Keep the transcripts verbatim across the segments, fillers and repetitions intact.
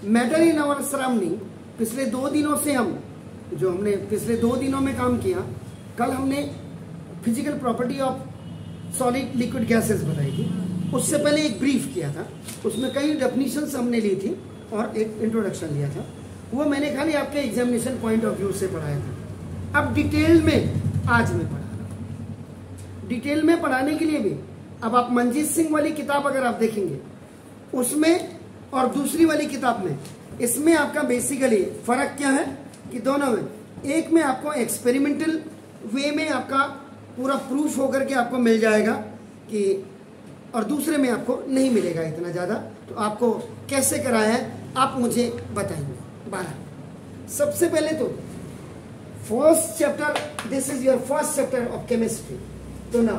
Matter in our surrounding, पिछले दो दिनों से हम जो हमने पिछले दो दिनों में काम किया, कल हमने physical property of solid liquid gases बताई थी, उससे पहले एक ब्रीफ किया था, उसमें कई डेफिनेशंस हमने ली थी और एक इंट्रोडक्शन लिया था, वो मैंने खाली आपके एग्जामिनेशन पॉइंट ऑफ व्यू से पढ़ाया था। अब डिटेल में आज मैं पढ़ा रहा हूँ। डिटेल में पढ़ाने के लिए भी अब आप मंजीत सिंह वाली किताब अगर आप देखेंगे उसमें और दूसरी वाली किताब में, इसमें आपका बेसिकली फर्क क्या है कि दोनों में, एक में आपको एक्सपेरिमेंटल वे में आपका पूरा प्रूफ होकर के आपको मिल जाएगा कि, और दूसरे में आपको नहीं मिलेगा इतना ज़्यादा। तो आपको कैसे कराया है आप मुझे बताएंगे। बारह, सबसे पहले तो first chapter, this is your first chapter of chemistry. तो ना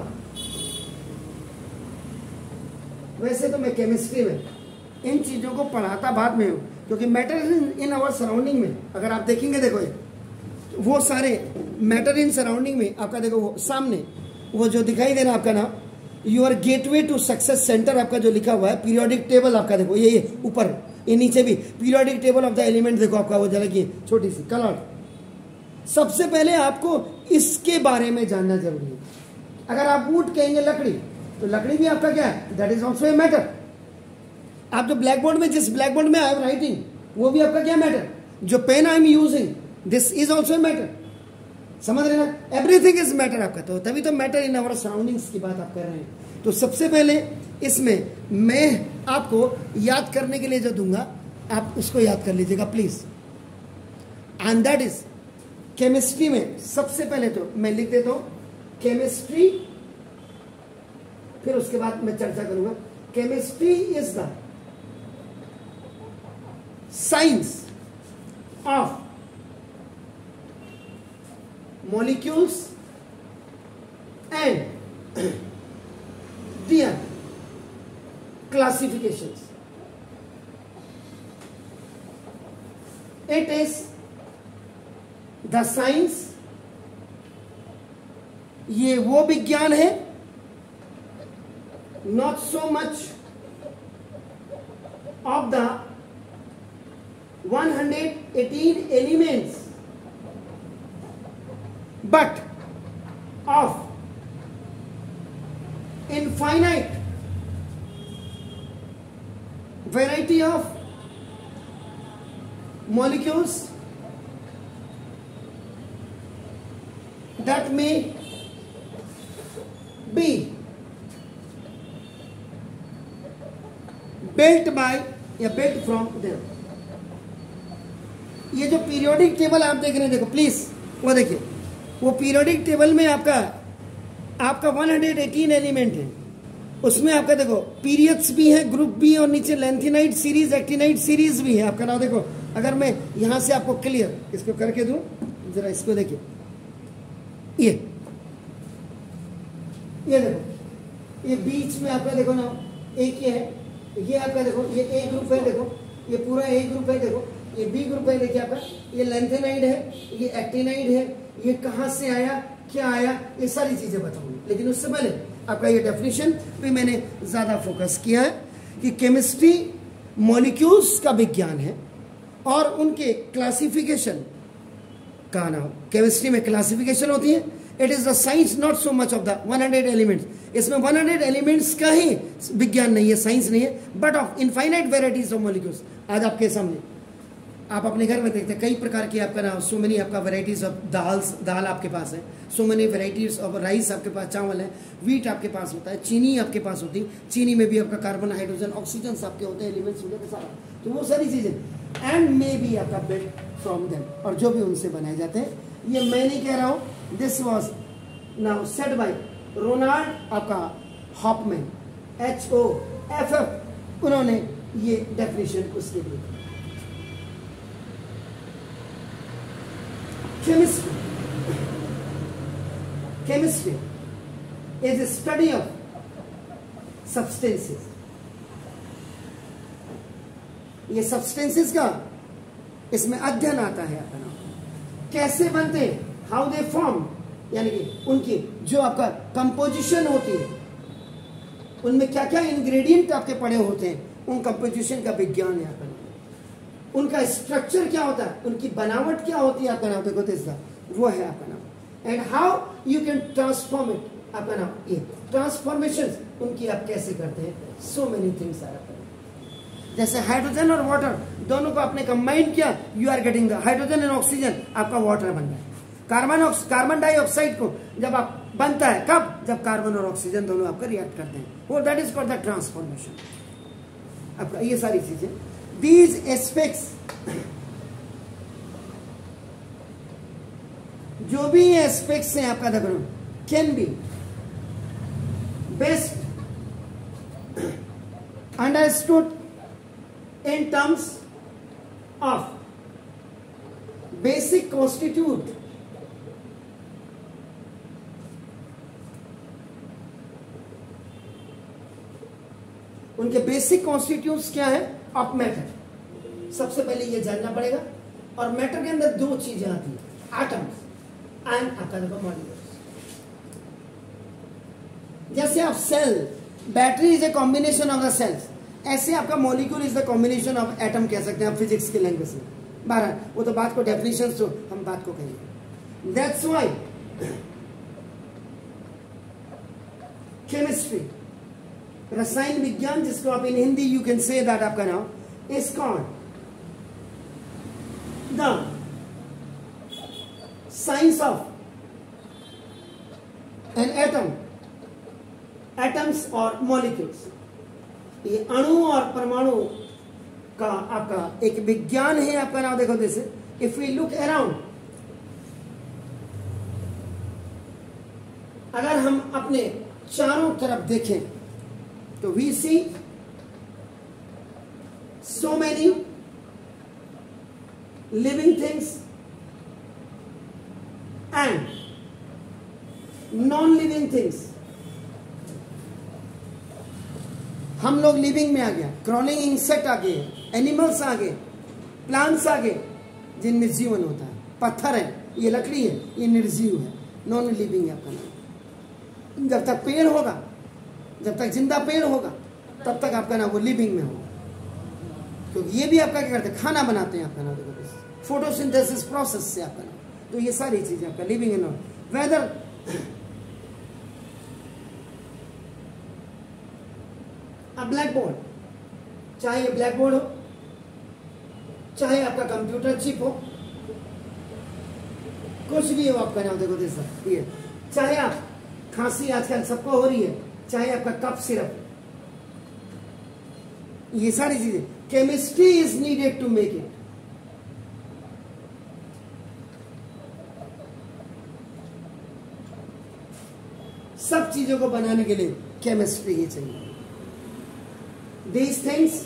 वैसे तो मैं केमिस्ट्री में इन चीज़ों को पढ़ाता बाद में हूँ, क्योंकि मैटर इन आवर सराउंडिंग में अगर आप देखेंगे, देखो ये वो सारे मैटर इन सराउंडिंग में आपका देखो वो सामने वो जो दिखाई दे रहा है आपका नाम your gateway to success centre आपका जो लिखा हुआ है, पीरियोडिक टेबल आपका देखो ये ये ऊपर, ये नीचे भी periodic table of the element देखो आपका वो जरा की छोटी सी कलर। सबसे पहले आपको इसके बारे में जानना जरूरी है। अगर आप वुड कहेंगे लकड़ी, तो लकड़ी भी आपका क्या है, that is also a matter. आप जो ब्लैक बोर्ड में जिस ब्लैक बोर्ड में आई एम राइटिंग वो भी आपका क्या मैटर, जो pen I am using this is also matter. समझ रहे ना, एवरीथिंग इज मैटर आपका। तो तभी तो मैटर इन आवर सराउंडिंग्स की बात आप कर रहे हैं। तो सबसे पहले इसमें मैं आपको याद करने के लिए जो दूंगा आप उसको याद कर लीजिएगा please. And that is chemistry में सबसे पहले तो मैं लिख देता हूं केमिस्ट्री, फिर उसके बाद मैं चर्चा करूंगा। Chemistry is the science of molecules and their classifications. It is the science, ये वो विज्ञान है, not so much of the one hundred eighteen elements but of infinite variety of molecules that may be built by या built from them। ये जो periodic table आप देख रहे हैं, देखो प्लीज वो देखिए, वो पीरियोडिक टेबल में आपका आपका एक सौ अठारह एलिमेंट है, उसमें आपका देखो पीरियड्स भी है, ग्रुप भी है, और नीचे लेंथिनाइट सीरीज, एक्टिनाइट सीरीज भी है आपका। नाम देखो, अगर मैं यहां से आपको क्लियर इसको करके दूं, जरा इसको देखिए, ये ये देखो, ये बीच में आपका देखो ना एक ये है, ये आपका देखो ये ए ग्रुप है, देखो ये पूरा ए ग्रुप है, देखो ये बी ग्रुप है, देखिए आपका ये लेंथेनाइड है, ये एक्टिनाइड है, ये कहां से आया क्या आया, ये सारी चीजें बताऊंगी। लेकिन उससे पहले आपका ये डेफिनेशन पे मैंने ज्यादा फोकस किया है कि केमिस्ट्री मॉलिक्यूल्स का विज्ञान है और उनके क्लासिफिकेशन का नाम, केमिस्ट्री में क्लासिफिकेशन होती है। It is the science not so much of the one hundred elements, इसमें वन हंड्रेड एलिमेंट्स का ही विज्ञान नहीं है, साइंस नहीं है, but of infinite varieties of molecules. आज आपके सामने आप अपने घर में देखते हैं कई प्रकार की आपका ना सो मेनी आपका वेराइटीज ऑफ दाल्स, दाल आपके पास है, so many varieties of rice आपके पास, चावल है, वीट आपके पास होता है, चीनी आपके पास होती है, चीनी में भी आपका कार्बन, हाइड्रोजन, ऑक्सीजन आपके होते हैं, एलिमेंट्स होते हैं सारा, तो वो सारी चीजें एंड मे बी आपका बिल्ट फ्रॉम देम, और जो भी उनसे बनाए जाते हैं। ये मैं नहीं कह रहा हूँ, this was now said by Ronald आपका Hoffmann, H O F F, उन्होंने ये डेफिनेशन उसके लिए। Chemistry. Chemistry is a study of substances. ये substances का इसमें अध्ययन आता है अपना, कैसे बनते हैं, हाउ दे फॉर्म, यानी कि उनकी जो आपका कंपोजिशन होती है, उनमें क्या क्या इंग्रेडिएंट आपके पड़े होते हैं, उन कंपोजिशन का विज्ञान है अपना। उनका स्ट्रक्चर क्या होता है, उनकी बनावट क्या होती है आपका नाम देखो दिस वो है आपका नाम। And how you can transform it आपका नाम, ये ट्रांसफॉर्मेशन उनकी आप कैसे करते हैं, सो मेनी थिंग्स आर आपका नाम। जैसे हाइड्रोजन और वाटर दोनों को आपने कंबाइन किया, you are getting the hydrogen and oxygen, आपका वाटर बन गया। कार्बन कार्बन डाइऑक्साइड को जब आप बनता है कब, जब कार्बन और ऑक्सीजन दोनों आपका रिएक्ट करते हैं, वो that is called the transformation आपका। ये सारी चीजें दीज एस्पेक्ट्स, जो भी एस्पेक्ट्स हैं आपका देखो can be best understood in terms of basic constitute उनके बेसिक कॉन्स्टिट्यूट्स क्या है ऑफ मैटर। सबसे पहले ये जानना पड़ेगा। और मैटर के अंदर दो चीजें आती है, एटम्स एंड आपका देखो मॉलिक्यूल्स। जैसे आप cell, battery is a combination of the cells, ऐसे आपका molecule is the combination of atom कह सकते हैं आप फिजिक्स की लैंग्वेज में। बारह वो तो बात को डेफिनेशन तो हम बात को कहेंगे। दैट्स व्हाई केमिस्ट्री, रसायन विज्ञान, जिसको आप in Hindi you can say that आपका नाम is called the science of an atom, atoms और मॉलिक्यूल्स। ये अणु और परमाणु का आपका एक विज्ञान है आपका नाम देखो। जैसे इफ वी लुक अराउंड, अगर हम अपने चारों तरफ देखें तो we see so many living things and non living things. हम लोग लिविंग में आ गया, क्रॉलिंग इंसेक्ट आ गए, एनिमल्स आ गए, प्लांट्स आ गए जिनमें जीवन होता है। पत्थर है, ये लकड़ी है, ये निर्जीव है, नॉन लिविंग है आपका नाम। जब तक पेड़ होगा, जब तक जिंदा पेड़ होगा, तब तक आपका नाम वो लिविंग में होगा, क्योंकि ये भी आपका क्या करते हैं, खाना बनाते हैं आपका नाम देखो, फोटोसिंथेसिस प्रोसेस से आपका नाम। तो ये सारी चीजें आपका living and non. Whether blackboard, चाहे ब्लैक बोर्ड हो, चाहे आपका कंप्यूटर चिप हो, कुछ भी हो आपका नाम देखो जैसा ये, चाहे आप खांसी आजकल सबको हो रही है, चाहे आपका कफ सिरप, ये सारी चीजें chemistry is needed to make it. सब चीजों को बनाने के लिए केमिस्ट्री ही चाहिए। These things,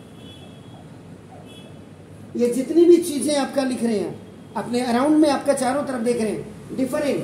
ये जितनी भी चीजें आपका लिख रहे हैं अपने अराउंड में, आपका चारों तरफ देख रहे हैं, डिफरेंट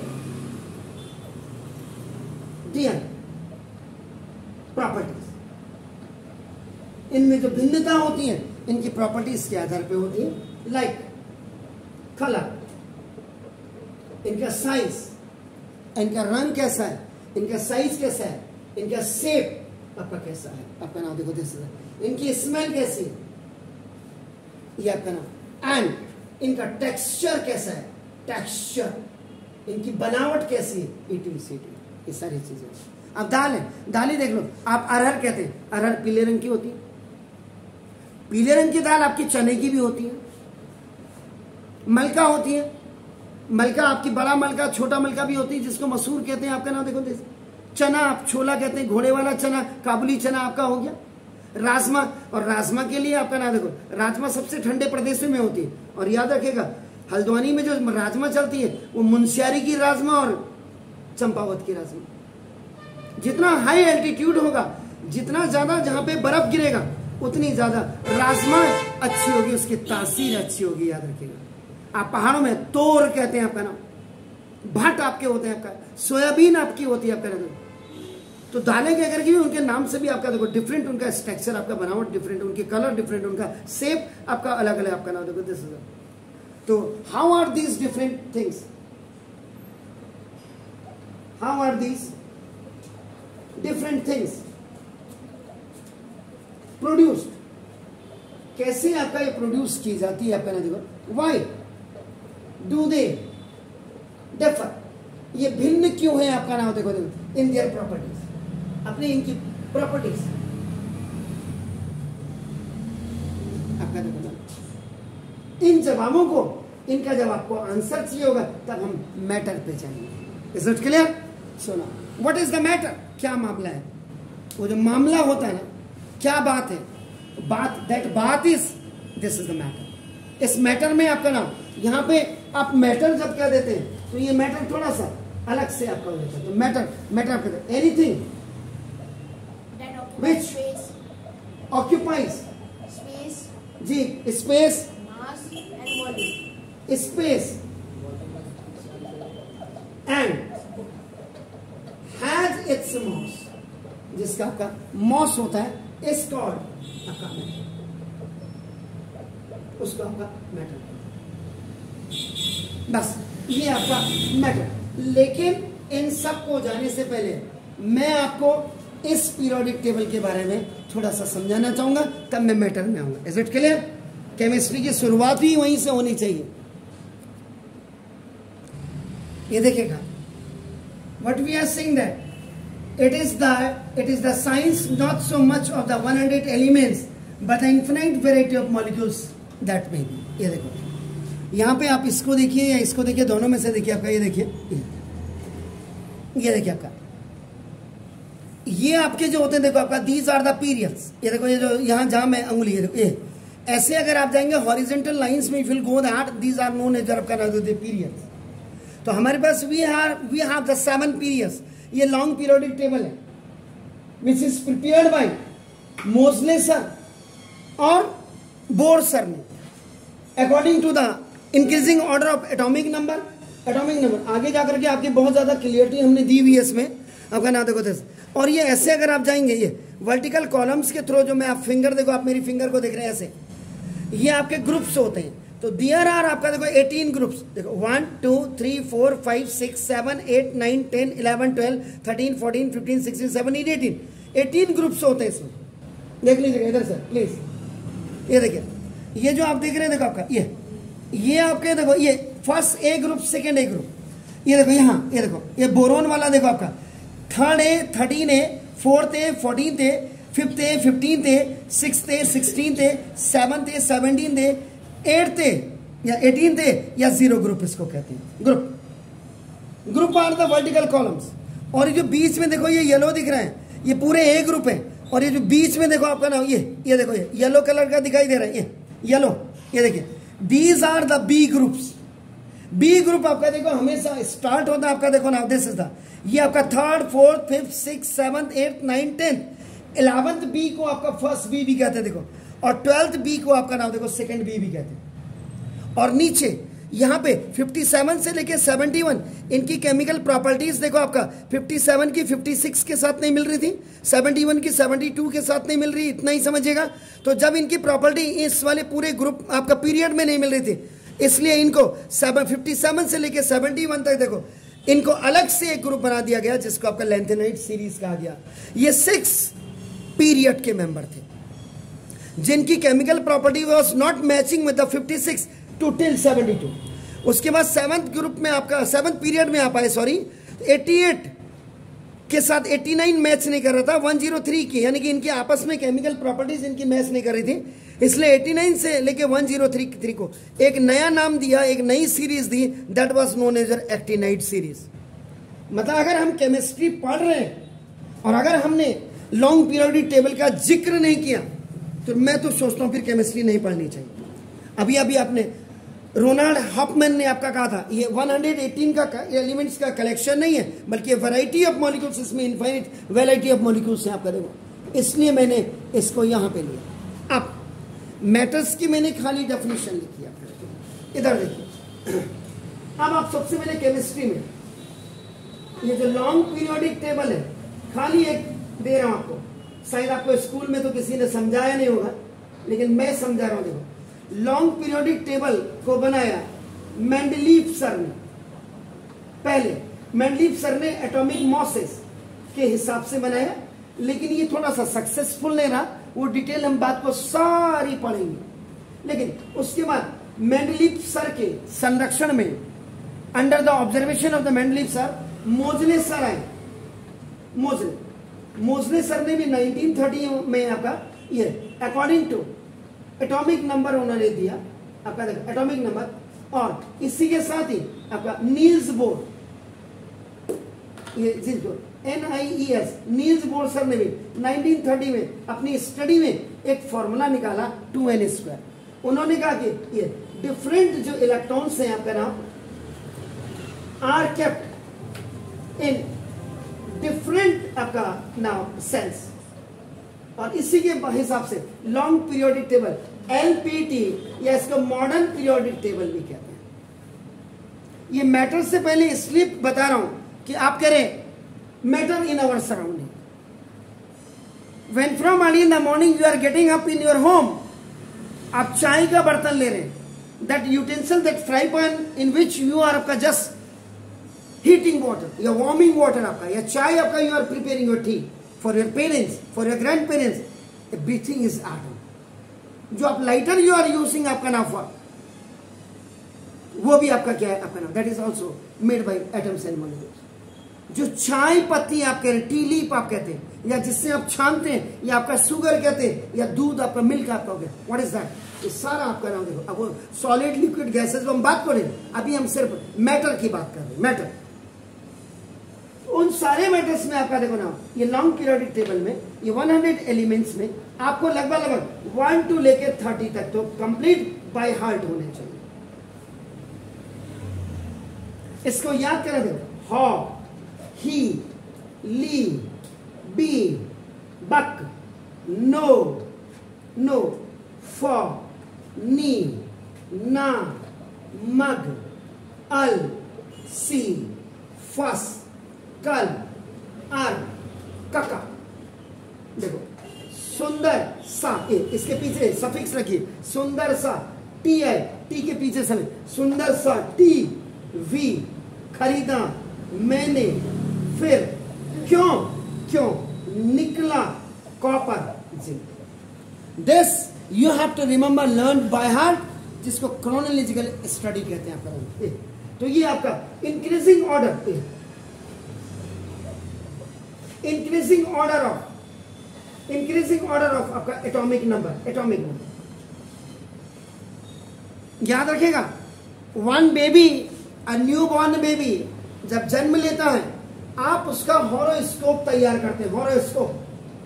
डियर प्रॉपर्टीज, इनमें जो भिन्नता होती है इनकी प्रॉपर्टीज के आधार पे होती है। लाइक कलर, इनका साइज, इनका रंग कैसा है, इनका साइज कैसा है, इनका शेप आपका कैसा है, आपका नाम देखो जैसे, इनकी स्मेल कैसी है, ये आपका नाम, एंड इनका टेक्सचर कैसा है, टेक्सचर, इनकी बनावट कैसी है, इटी सीटी, ये सारी चीजें। अब दाल है, दाल ही देख लो आप, अरहर कहते हैं, अरहर पीले रंग की होती है, पीले रंग की दाल आपकी चने की भी होती है, मलका होती है, मलका आपकी बड़ा मलका छोटा मलका भी होती है, जिसको मसूर कहते हैं आपका नाम देखो जैसे। चना आप छोला कहते हैं, घोड़े वाला चना, काबुली चना आपका हो गया। राजमा, और राजमा के लिए आपका नाम देखो, राजमा सबसे ठंडे प्रदेशों में होती है, और याद रखेगा हल्द्वानी में जो राजमा चलती है वो मुंशियारी की राजमा और चंपावत की राजमा। जितना हाई एल्टीट्यूड होगा, जितना ज्यादा जहां पे बर्फ गिरेगा, उतनी ज्यादा राजमा अच्छी होगी, उसकी तासीर अच्छी होगी, याद रखिएगा। आप पहाड़ों में तोर कहते हैं आपका नाम, भट्ट आपके होते हैं, आपका सोयाबीन आपकी होती है आपका नाम। तो दालें क्या करके उनके नाम से भी आपका देखो डिफरेंट, उनका स्ट्रक्चर, आपका बनावट डिफरेंट, उनके कलर डिफरेंट, उनका शेप आपका अलग अलग आपका नाम देखो दिस इज। तो how are these different things, how are these different things produced कैसे आपका ये प्रोड्यूस की जाती है आपका ना देखो, वाई डू दे डिफर, ये भिन्न क्यों है आपका नाम देखो देखो इन देयर प्रॉपर्टीज, अपने इनकी प्रॉपर्टीज आपका देखो ना। इन जवाबों को, इनका जब आपको आंसर चाहिए होगा तब हम मैटर पे जाएंगे। Is it clear? सुनो, व्हाट इज द मैटर, क्या मामला है? वो जो मामला होता है ना, क्या बात है, बात, दैट बात is, this is the matter. इस मैटर में आपका नाम, यहां पे आप मैटर जब कह देते हैं तो ये मैटर थोड़ा सा अलग से आपका हो जाता है। तो मैटर, मैटर कहते हैं एनीथिंग विच ऑक्यूपाइज space, जी, space, mass and volume. Space and has its mass, जिसका आपका मॉस होता है इस कॉल्ड आपका मैटर, उसको आपका मैटर, बस ये आपका मैटर। लेकिन इन सब को जाने से पहले मैं आपको इस पीरियोडिक टेबल के बारे में थोड़ा सा समझाना चाहूंगा, तब मैं मैटर में आऊंगा। Is it clear? केमिस्ट्री की शुरुआत ही वहीं से होनी चाहिए। ये देखिएगा, what we are saying that it is the it is the science not so much of the one hundred elements but the infinite variety of molecules that may be। ये देखो, यहाँ पे आप इसको देखिए या इसको देखिए, दोनों में से देखिए आपका, ये देखिए, ये देखिए आपका, ये आपके जो होते हैं देखो आपका, दीज आर द पीरियड्स। ये देखो, ये जो यहाँ जहाँ मैं अंगुली, ये देखो, ये ऐसे अगर आप जाएंगे हॉरिजेंटल लाइंस में, if will go that these are known as आपका पीरियड्स। तो हमारे पास we are we have the seven periods. ये लॉन्ग पीरियोडिक टेबल है which is prepared by Moseley sir और बोर सर ने according to the increasing order of atomic number. Atomic number आगे जाकर के आपकी बहुत ज्यादा क्लियरिटी हमने दी हुई है इसमें, आपका नाम देखो this। और ये ऐसे अगर आप जाएंगे, ये वर्टिकल कॉलम्स के थ्रू, जो मैं आप फिंगर देखो, आप मेरी फिंगर को देख रहे हैं ऐसे, ये आपके ग्रुप्स होते हैं। तो दियर आर आपका देखो एटीन ग्रुप्स, देखो one two three four five six seven eight nine ten eleven twelve thirteen fourteen fifteen sixteen seventeen eighteen eighteen groups होते हैं इसमें। देख लीजिएगा इधर सर प्लीज, ये देखिए, ये जो आप देख रहे हैं देखो आपका, ये ये आपके देखो, ये first A group, second A group, ये देखो यहाँ, ये देखो, ये बोरोन वाला देखो आपका, third A thirteen A, fourth A fourteen A, fifth A fifteen A, six A sixteen A, seventh A seventeen A, eighth A या एटीन ए, या जीरो ग्रुप इसको कहते हैं। Group group are the vertical columns. और ये जो बीच में देखो, ये येलो दिख रहा है, ये पूरे ए ग्रुप है। और ये जो बीच में देखो आपका ना, ये ये देखो, ये येलो कलर का दिखाई दे रहा है, ये येलो, ये देखिए, these are the B groups. B group आपका देखो हमेशा स्टार्ट होता है आपका देखो ना, दिस इज द, ये आपका third fourth fifth six seventh eighth nine tenth, eleventh B को आपका फर्स्ट बी भी कहते हैं देखो, और ट्वेल्थ बी को आपका नाम देखो सेकंड बी भी कहते हैं। और नीचे यहाँ पे सत्तावन से लेके इकहत्तर इनकी केमिकल प्रॉपर्टीज देखो आपका, सत्तावन की छप्पन के साथ नहीं मिल रही थी, इकहत्तर की बहत्तर के साथ नहीं मिल रही, इतना ही समझिएगा। तो जब इनकी प्रॉपर्टी इस वाले पूरे ग्रुप आपका पीरियड में नहीं मिल रही थी, इसलिए इनको सत्तावन से लेके इकहत्तर तक देखो इनको अलग से एक ग्रुप बना दिया गया, जिसको आपका लैंथेनाइड सीरीज कहा गया। ये सिक्स पीरियड के मेंबर थे जिनकी chemical property was not matching with the छप्पन टू टिल बहत्तर। उसके बाद सेवंथ ग्रुप में आपका, सेवंथ पीरियड में आप आए, सॉरी, अट्ठासी के साथ नवासी मैच नहीं कर रहा था, एक सौ तीन की, यानी कि इनकी आपस में केमिकल प्रॉपर्टीज इनकी मैच नहीं कर रही थी, इसलिए नवासी से लेके एक सौ तीन को एक नया नाम दिया, एक नई सीरीज दी, that was known as actinide series. मतलब अगर हम केमिस्ट्री पढ़ रहे हैं और अगर हमने लॉन्ग पीरियोडिक टेबल का जिक्र नहीं किया, तो मैं तो सोचता हूं फिर केमिस्ट्री नहीं पढ़नी चाहिए। अभी अभी आपने रोनाल्ड हॉफमैन ने आपका कहा था, ये एक सौ अठारह का एलिमेंट्स का कलेक्शन नहीं है, बल्कि वैरायटी ऑफ मॉलिक्यूल्स, इसमें इनफाइनाइट वैरायटी ऑफ मॉलिक्यूल्स है आपका देखो, इसलिए मैंने इसको यहां पे लिया। अब मैटर्स की मैंने खाली डेफिनेशन लिखी आपको, इधर देखिए। अब आप सबसे पहले केमिस्ट्री में ये जो लॉन्ग पीरियोडिक टेबल है, खाली एक दे रहा हूं आपको, शायद आपको स्कूल में तो किसी ने समझाया नहीं होगा, लेकिन मैं समझा रहा हूं। देखो, लॉन्ग पीरियोडिक टेबल को बनाया मेंडलीफ सर ने। पहले मेंडलीफ सर ने एटॉमिक मॉसेस के हिसाब से बनाया, लेकिन ये थोड़ा सा सक्सेसफुल नहीं रहा, वो डिटेल हम बात को सारी पढ़ेंगे। लेकिन उसके बाद मेंडलीव सर के संरक्षण में, under the observation of the Mendeleev sir, Moseley sir आए। मोजले मोजले सर ने भी नाइनटीन थर्टी में आपका ये अकॉर्डिंग टू एटॉमिक नंबर उन्होंने दिया आपका, देखो एटॉमिक नंबर। और इसी के साथ ही आपका नील्स बोर, ये जिसको N I E S, Niels Bohr sir ने भी नाइनटीन थर्टी में अपनी स्टडी में एक फॉर्मूला निकाला टू एन स्क्वायर। उन्होंने कहा कि ये डिफरेंट जो इलेक्ट्रॉन्स हैं आपका नाम आर केप्ट इन डिफरेंट आपका नाम सेल्स, और इसी के हिसाब से long periodic table L P T या इसको मॉडर्न पीरियोडिक टेबल भी कहते हैं। ये मैटर से पहले इसलिए बता रहा हूं कि आप कह रहे matter in our surrounding. When from early in the morning you are getting up in your home, आप चाय का बर्तन ले रहे हैं, that utensil, that fry pan in which you are आपका जस्ट हीटिंग वाटर या वार्मिंग वाटर आपका, या चाय आपका, you are preparing your tea for your parents, for your grand parents, everything is atom. जो आप लाइटर यू आर यूजिंग आपका नाफा, वो भी आपका क्या है आपका नाम, that is also made by atoms and molecules. जो चाय पत्ती आप कह रहे हैं, टी लीफ आप कहते हैं, या जिससे आप छानते हैं, या आपका शुगर कहते हैं, या दूध आपका मिल्क आपका हो गया, व्हाट इज दैट, ये सारा आपका नाम। देखो अब वो सॉलिड लिक्विड गैसेस हम बात करें, अभी हम सिर्फ मैटर की बात कर रहे हैं, मैटर। उन सारे मैटर्स में आपका देखो ना, ये लॉन्ग पीरियोडिक टेबल में ये हंड्रेड एलिमेंट्स में आपको लगभग लगभग वन टू लेके थर्टी तक तो कंप्लीट बाय हार्ट होने चाहिए। इसको याद करा दो, हॉ, ही, ली, बी, बक, नो, नो, फॉ, नी, ना, मग, अल, सी, फस, कल, आर, कका। देखो सुंदर सा, ए, इसके पीछे सफिक्स रखिए, सुंदर सा, टी है, टी के पीछे समय, सुंदर सा, टी, वी, खरीदा, मैंने, फिर, क्यों, क्यों, निकला, copper, zinc. This you have to remember, learn by heart, जिसको क्रोनोलॉजिकल स्टडी कहते हैं आपका। तो ये आपका increasing order, increasing order of increasing order of आपका एटॉमिक नंबर, एटॉमिक नंबर याद रखेगा। One baby, a new born baby जब जन्म लेता है, आप उसका हॉरोस्कोप तैयार करते हैं, हॉरोस्कोप,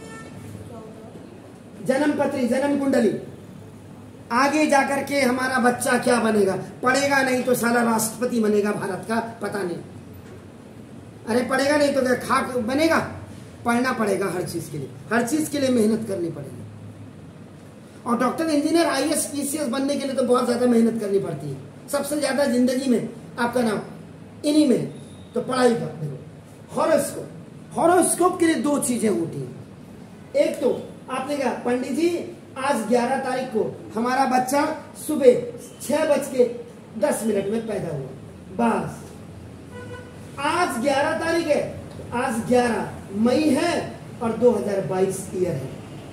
जन्म पत्री, जन्म कुंडली। आगे जाकर के हमारा बच्चा क्या बनेगा, पढ़ेगा नहीं तो साला राष्ट्रपति बनेगा भारत का, पता नहीं। अरे पढ़ेगा नहीं तो क्या खाक बनेगा, पढ़ना पड़ेगा हर चीज के लिए, हर चीज के लिए मेहनत करनी पड़ेगी। और doctor, engineer, I S, P C S बनने के लिए तो बहुत ज्यादा मेहनत करनी पड़ती है। सबसे ज्यादा जिंदगी में आपका नाम इन्हीं में, तो पढ़ाई का देखो। हॉरोस्कोप, हॉरोस्कोप के लिए दो चीजें होती हैं। एक तो आपने कहा पंडित जी आज ग्यारह तारीख को हमारा बच्चा सुबह छह बज के दस मिनट में पैदा हुआ, बस आज ग्यारह तारीख है, आज ग्यारह मई है और दो हज़ार बाईस ईयर है।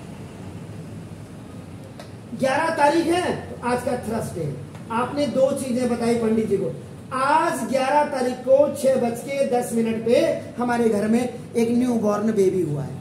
ग्यारह तारीख है तो आज का थर्सडे है। आपने दो चीजें बताई पंडित जी को, आज ग्यारह तारीख को छह बज के दस मिनट पे हमारे घर में एक न्यू बॉर्न बेबी हुआ है,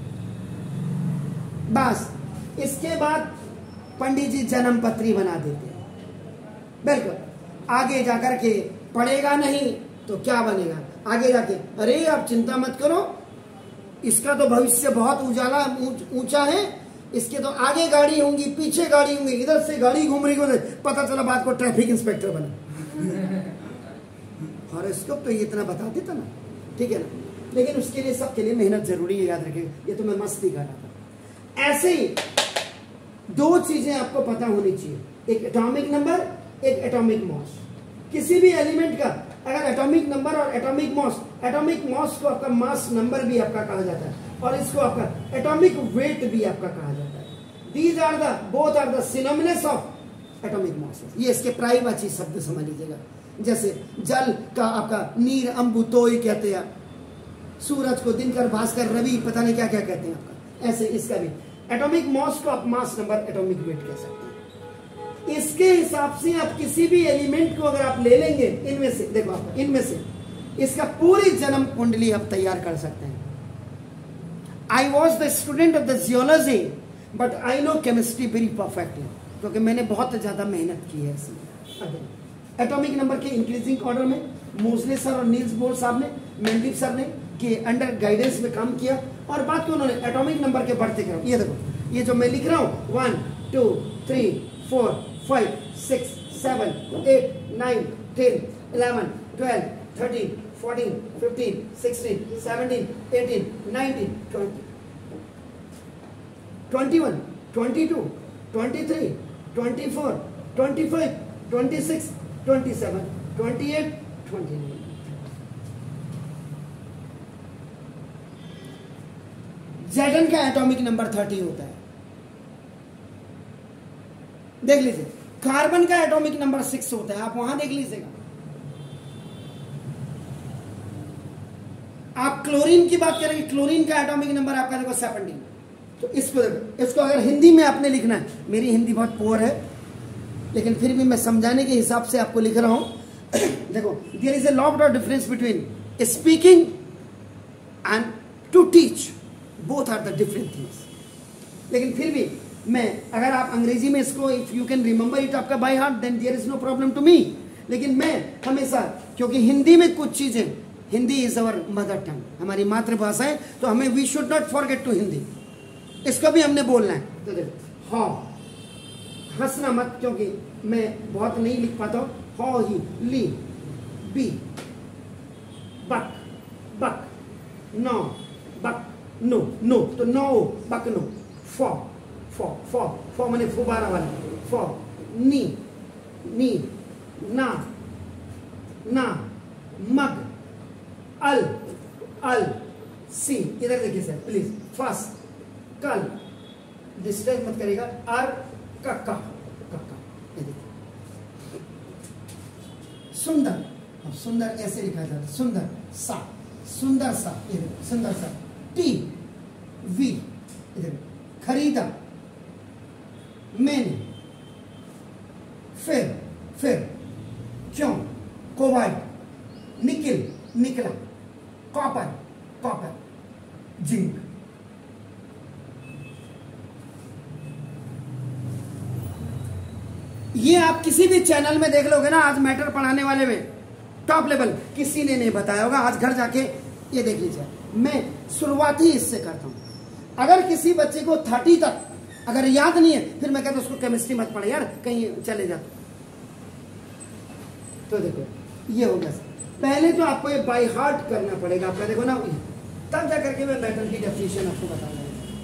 बस। इसके बाद पंडित जी जन्म पत्री बना देते हैं। बिल्कुल आगे जाकर के पढ़ेगा नहीं तो क्या बनेगा, आगे जाके अरे आप चिंता मत करो, इसका तो भविष्य बहुत उजाला ऊंचा है, इसके तो आगे गाड़ी होंगी, पीछे गाड़ी होंगी, इधर से गाड़ी घूम रही होगी, पता चला बात को ट्रैफिक इंस्पेक्टर बना। हॉरोस्कोप तो ये इतना बता देता ना, ठीक है ना। लेकिन उसके लिए सबके लिए मेहनत जरूरी है, याद रखिएगा। ये तो मैं मस्ती कर रहा था। ऐसे ही दो चीजें आपको पता होनी चाहिए, एक एटॉमिक नंबर, एक एटॉमिक मास। किसी भी एलिमेंट का अगर एटॉमिक नंबर और एटॉमिक मास, एटॉमिक मास को आपका मास नंबर भी आपका कहा जाता है, और इसको आपका एटॉमिक वेट भी आपका कहा जाता है। These are the both are the synonyms of atomic mass. ये इसके प्रायवाची शब्द समझ लीजिएगा। जैसे जल का आपका नीर, अंबु, तोय कहते हैं, सूरज को दिनकर, भास्कर, रवि, पता नहीं क्या क्या कहते हैं आपका। ऐसे इसका भी एटॉमिक मास को आप मास नंबर एटॉमिक वेट कह सकते हैं। इसके हिसाब से आप किसी भी एलिमेंट को अगर आप ले लेंगे इनमें से, देखो आप इनमें से इसका पूरी जन्म कुंडली आप तैयार कर सकते हैं। I was the student of the geology but I know chemistry very perfectly, क्योंकि मैंने बहुत ज्यादा मेहनत की है इसमें। एटॉमिक नंबर के इंक्रीजिंग ऑर्डर में मोसले सर और नील्स बोर साहब ने, मेंडलीव सर ने के अंडर गाइडेंस में काम किया, और बात को उन्होंने एटॉमिक नंबर के बढ़ते क्रम, ये देखो ये जो मैं लिख रहा हूं one two three four five six seven eight nine ten eleven twelve thirteen fourteen fifteen sixteen seventeen eighteen nineteen twenty twenty one twenty two twenty three twenty four twenty five twenty six twenty seven twenty eight twenty nine. जेडन का atomic number thirty होता है, देख लीजिए। Carbon का atomic number six होता है, आप वहां देख लीजिएगा। आप क्लोरीन की बात करेंगे, क्लोरीन का एटॉमिक नंबर आपका देखो सेवनटीन। तो इसको देखो, इसको अगर हिंदी में आपने लिखना है, मेरी हिंदी बहुत पुअर है लेकिन फिर भी मैं समझाने के हिसाब से आपको लिख रहा हूं। देखो, there is a lot of difference between speaking and to teach, both are the different things. लेकिन फिर भी मैं, अगर आप अंग्रेजी में इसको if you can remember it आपका by heart, then there is no problem to me. लेकिन मैं हमेशा, क्योंकि हिंदी में कुछ चीजें, Hindi is our mother tongue, हमारी मातृभाषा है, तो हमें we should not forget to Hindi, इसको भी हमने बोलना है। तो देखो, हाँ, हंसना मत, क्योंकि मैं बहुत नहीं लिख पाता हूं। हॉ ही, ली, बी, बक, बक, नो, बक, नो, नो, तो नो, बक, नो, फॉ, फॉ, फॉ, फॉ मैंने फुबारा वाला, फॉ, नी, नी, ना, ना, मग, अल, अल, सी, इधर देखिए सर प्लीज, फर्स्ट, कल, डिस्टर्ब मत करेगा, अर, कक्का, कक्का, ये देखिए, सुंदर, अब सुंदर ऐसे लिखा जाता है, सुंदर, सा, सुंदर सा, ये देखो, सुंदर सा, टी, वी, इधर, खरीदा, मैंने, फिर, फिर, क्यों, कोबाल्ट, निकिल, निकला, कॉपर, कॉपर, जिंक। ये आप किसी भी चैनल में देख लोगे ना, आज मैटर पढ़ाने वाले में टॉप लेवल किसी ने नहीं बताया होगा। आज घर जाके ये देख लीजिए, मैं शुरुआत ही इससे करता हूं। अगर किसी बच्चे को थर्टी तक अगर याद नहीं है, फिर मैं कहता हूं उसको केमिस्ट्री मत पढ़े यार, कहीं चले जाते। तो देखो, ये हो गया। पहले तो आपको ये बाय हार्ट करना पड़ेगा आपका, देखो ना, तब जाकर के मैं मैटर की डेफिनेशन आपको बताऊंगा।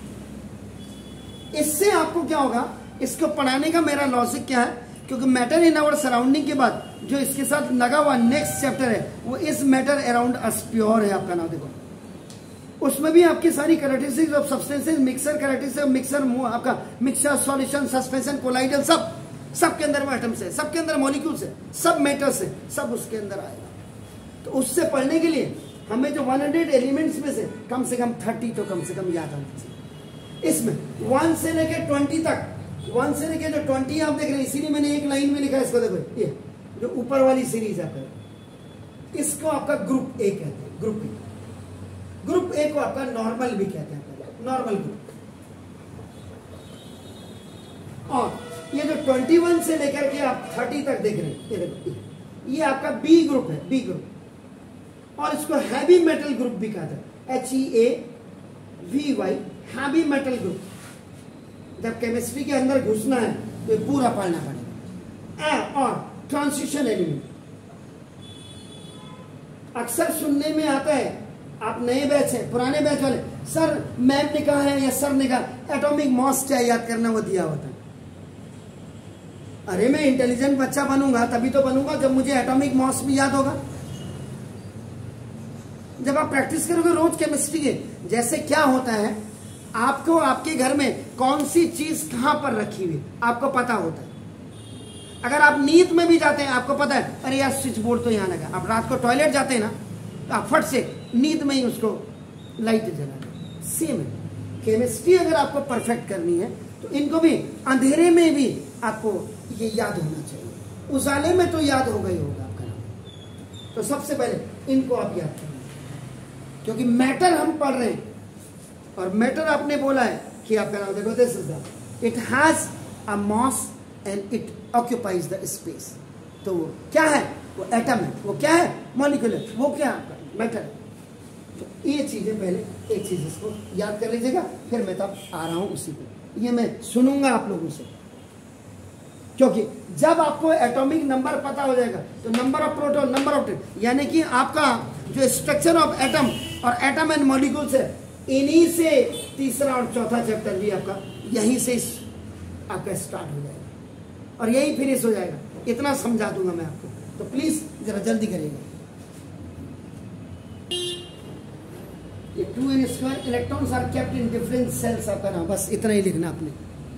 इससे आपको क्या होगा, इसको पढ़ाने का मेरा लॉजिक क्या है, क्योंकि मैटर इन आवर सराउंडिंग के बाद जो इसके साथ लगा हुआ नेक्स्ट चैप्टर है, वो इस मैटर अराउंड अस प्योर है आपका नाम। देखो, उसमें भी आपकी सारी characteristics of substances, mixer characteristics, mixer आपका मिक्सचर, सॉल्यूशन, सस्पेंशन, कोलाइडल, सब सबके अंदर वो एटम्स है, सबके अंदर मॉलिक्यूल्स है, सब मेटर्स है, सब उसके अंदर आएगा। तो उससे पढ़ने के लिए हमें जो सौ एलिमेंट्स में से कम से कम तीस तो कम से कम याद आना चाहिए। इसमें वन से लेकर ट्वेंटी तक, वन से लेकर जो ट्वेंटी आप देख रहे हैं, इसीलिए मैंने एक लाइन में लिखा है इसको। देखो, ये जो ऊपर वाली सीरीज आता है, इसको आपका ग्रुप ए कहते हैं, ग्रुप ए। ग्रुप ए को आपका नॉर्मल भी कहते हैं, नॉर्मल ग्रुप। और ये जो इक्कीस से लेकर के आप तीस तक देख रहे हैं, ये देखो, ये आपका बी ग्रुप है, बी ग्रुप। और इसको हैवी मेटल ग्रुप भी कहते हैं, H E A V Y, heavy metal group. जब केमिस्ट्री के अंदर घुसना है तो पूरा पढ़ना पड़ेगा। ए और ट्रांजिशन एलिमेंट अक्सर सुनने में आता है, आप नए बैच हैं, पुराने बैच वाले, सर मैम ने कहा है या सर ने कहा एटॉमिक मास क्या याद करना, वो दिया होता है। अरे मैं इंटेलिजेंट बच्चा बनूंगा तभी तो बनूंगा जब मुझे एटॉमिक मास भी याद होगा। जब आप प्रैक्टिस करोगे रोज केमिस्ट्री के, जैसे क्या होता है, आपको आपके घर में कौन सी चीज कहां पर रखी हुई आपको पता होता है। अगर आप नींद में भी जाते हैं, आपको पता है अरे यार स्विच बोर्ड तो यहां लगा। आप रात को टॉयलेट जाते हैं ना, तो आप फट से नींद में ही उसको लाइट जला दें। सेम है, केमिस्ट्री अगर आपको परफेक्ट करनी है तो इनको भी अंधेरे में भी आपको ये याद होना चाहिए, उजाले में तो याद होगा ही होगा आपका नाम। तो सबसे पहले इनको आप याद करेंगे, क्योंकि मैटर हम पढ़ रहे हैं और मैटर आपने बोला है कि आपका नाम देखो, this is the it has a mass and it occupies the space. तो वो क्या है? वो एटम है। वो क्या है? मॉलिक्यूल है। वो क्या है? मैटर। तो ये चीजें पहले एक चीज इसको याद कर लीजिएगा, फिर मैं तब आ रहा हूं उसी पे। ये मैं सुनूंगा आप लोगों से, क्योंकि जब आपको एटॉमिक नंबर पता हो जाएगा तो number of proton, number of यानी कि आपका जो स्ट्रक्चर ऑफ एटम और एटम एंड मॉलिक्यूल्स है, इन्हीं से तीसरा और चौथा चैप्टर भी आपका यहीं से आपका स्टार्ट हो जाएगा और यही फिनिश हो जाएगा। इतना समझा दूंगा मैं आपको, तो प्लीज जरा जल्दी करिएगा। ये two n square electrons are kept in different shells, आपका नाम बस इतना ही लिखना आपने।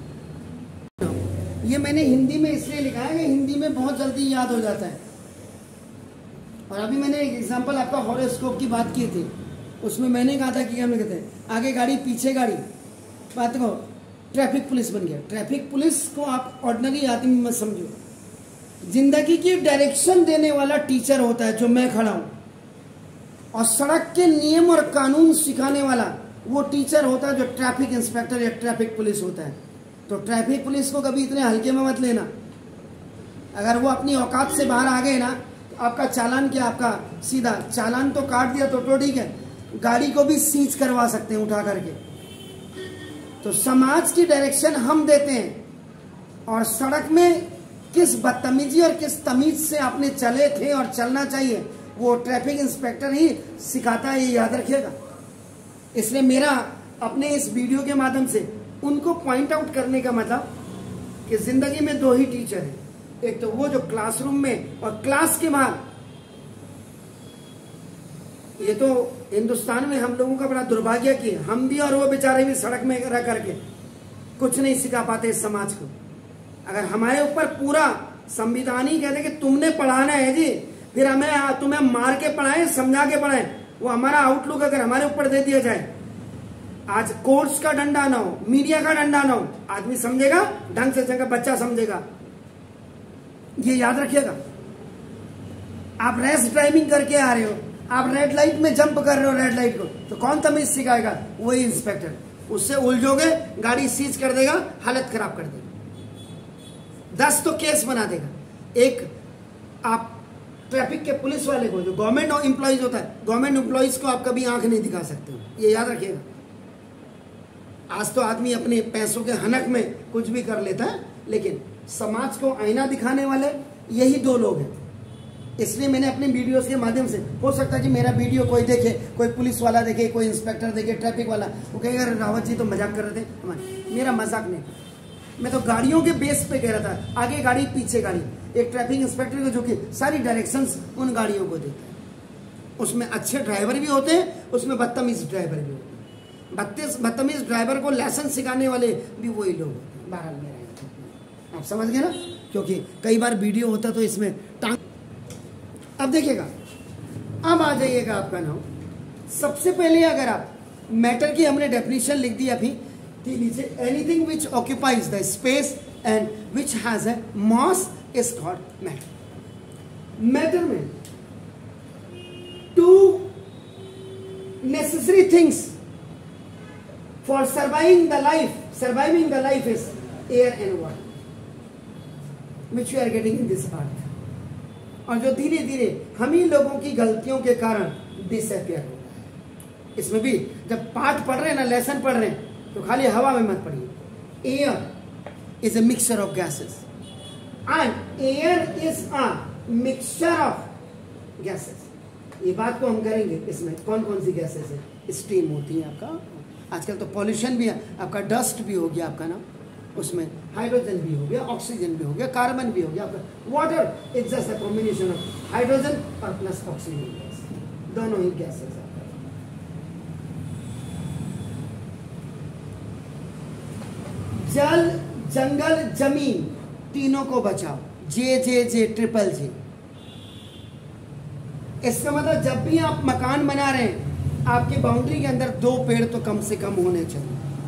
ये मैंने हिंदी में इसलिए लिखा है कि हिंदी में बहुत जल्दी याद हो जाता है। और अभी मैंने एक एग्जांपल आपका हॉरोस्कोप की बात की थी, उसमें मैंने कहा था कि हम कहते हैं आगे गाड़ी पीछे गाड़ी, बात को ट्रैफिक पुलिस बन गया। ट्रैफिक पुलिस को आप ऑर्डिनरी आदमी मत समझो, जिंदगी की डायरेक्शन देने वाला टीचर होता है जो मैं खड़ा हूं, और सड़क के नियम और कानून सिखाने वाला वो टीचर होता है जो ट्रैफिक इंस्पेक्टर या ट्रैफिक पुलिस होता है। तो ट्रैफिक पुलिस को कभी इतने हल्के में मत लेना। अगर वो अपनी औकात से बाहर आ गए ना तो आपका चालान क्या, आपका सीधा चालान तो काट दिया तो तो ठीक है, गाड़ी को भी सीज करवा सकते हैं उठा करके। तो समाज की डायरेक्शन हम देते हैं, और सड़क में किस बदतमीजी और किस तमीज से आपने चले थे और चलना चाहिए वो ट्रैफिक इंस्पेक्टर ही सिखाता है, ये याद रखिएगा। इसलिए मेरा अपने इस वीडियो के माध्यम से उनको पॉइंट आउट करने का मतलब कि जिंदगी में दो ही टीचर हैं, एक तो वो जो क्लासरूम में और क्लास के बाहर। ये तो हिंदुस्तान में हम लोगों का बड़ा दुर्भाग्य कि हम भी और वो बेचारे भी सड़क में रह करके कुछ नहीं सिखा पाते इस समाज को। अगर हमारे ऊपर पूरा संविधान ही कहते कि तुमने पढ़ाना है जी, फिर हमें तुम्हें मार के पढ़ाएं, समझा के पढ़ाएं, वो हमारा आउटलुक अगर हमारे ऊपर दे दिया जाए, आज कोर्ट्स का डंडा ना हो, मीडिया का डंडा ना हो, आदमी समझेगा ढंग से, चंगा बच्चा समझेगा। ये याद रखिएगा। आप रैश ड्राइविंग करके आ रहे हो, आप रेड लाइट में जंप कर रहे हो रेड लाइट को, तो कौन तमीज सिखाएगा? वही इंस्पेक्टर। उससे उलझोगे, गाड़ी सीज कर देगा, हालत खराब कर देगा, दस तो केस बना देगा। एक आप ट्रैफिक के पुलिस वाले को, जो गवर्नमेंट एम्प्लॉइज होता है, गवर्नमेंट एम्प्लॉइज को आप कभी आंख नहीं दिखा सकते हो, ये याद रखिएगा। आज तो आदमी अपने पैसों के हनक में कुछ भी कर लेता है, लेकिन समाज को आईना दिखाने वाले यही दो लोग हैं। इसलिए मैंने अपने वीडियोस के माध्यम से, हो सकता है कि मेरा वीडियो कोई देखे, कोई पुलिस वाला देखे, कोई इंस्पेक्टर देखे, ट्रैफिक वाला, वो कहेगा रावत जी तो मजाक कर रहे थे हमारे। मेरा मजाक नहीं, मैं तो गाड़ियों के बेस पे कह रहा था, आगे गाड़ी पीछे गाड़ी। एक ट्रैफिक इंस्पेक्टर को जो कि सारी डायरेक्शंस उन गाड़ियों को देता है, उसमें अच्छे ड्राइवर भी होते हैं, उसमें बदतमीज ड्राइवर भी होते हैं। बत्तीस बदतमीज ड्राइवर को लेसन सिखाने वाले भी वही लोग होते हैं। बहरहाल मेरा, आप समझ गए ना, क्योंकि कई बार वीडियो होता तो इसमें टांग। अब देखिएगा, अब आ जाइएगा आपका नाम। सबसे पहले अगर आप मैटर की हमने डेफिनेशन लिख दी अभी, ठीक नीचे, anything which occupies the space and which has a mass is called matter. Matter में two necessary things for surviving the life, surviving the life is air and water which we are getting in this earth, और जो धीरे धीरे हम ही लोगों की गलतियों के कारण डिसअपियर हो रहा है। इसमें भी जब पाठ पढ़ रहे हैं ना, लेसन पढ़ रहे हैं, तो खाली हवा में मत पढ़िए। Air is a mixture of gases and air is a mixture of gases. ये बात को हम करेंगे। इसमें कौन कौन सी गैसेस है? स्टीम होती है आपका, आजकल तो पॉल्यूशन भी है आपका, डस्ट भी हो गया आपका ना, उसमें हाइड्रोजन भी हो गया, ऑक्सीजन भी हो गया, कार्बन भी हो गया आपका। Water is just a combination of hydrogen और प्लस ऑक्सीजन गैस, दोनों ही गैसेस। जल, जंगल, जमीन, तीनों को बचाओ। J J J triple J. इसका मतलब जब भी आप मकान बना रहे हैं, आपकी बाउंड्री के अंदर दो पेड़ तो कम से कम होने चाहिए।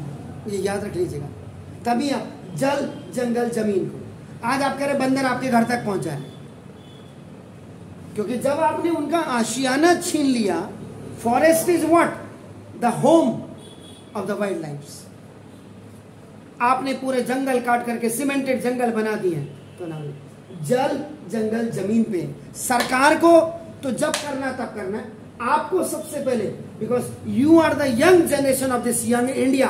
ये याद रख लीजिएगा। तभी आप जल जंगल जमीन को, आज आप कह रहे बंदर आपके घर तक पहुंचा है, क्योंकि जब आपने उनका आशियाना छीन लिया। Forest is what? The home of the wild life. आपने पूरे जंगल काट करके सीमेंटेड जंगल बना दिए हैं, तो ना जल जंगल जमीन पे सरकार को तो जब करना तब करना है, आपको सबसे पहले, because you are the young generation of this young India,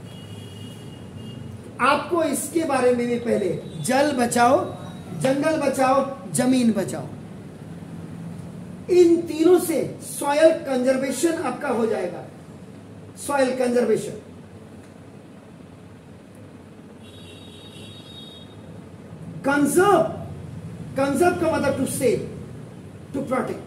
आपको इसके बारे में भी पहले जल बचाओ, जंगल बचाओ, जमीन बचाओ। इन तीनों से सॉयल कंजर्वेशन आपका हो जाएगा। सॉयल कंजर्वेशन, कंजर्व, कंजर्व का मतलब टू सेव, टू प्रोटेक्ट।